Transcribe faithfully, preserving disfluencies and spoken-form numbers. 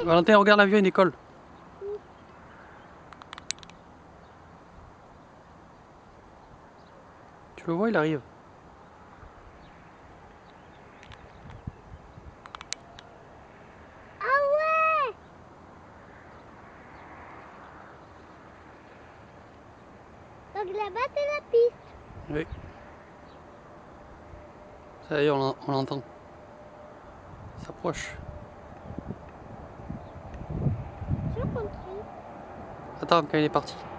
Valentin, regarde l'avion, il décolle. Tu le vois, il arrive. Ah ouais! Donc là-bas, c'est la piste. Oui. Ça y est, on l'entend. Il s'approche. J'ai compris. Attends, quand il est parti.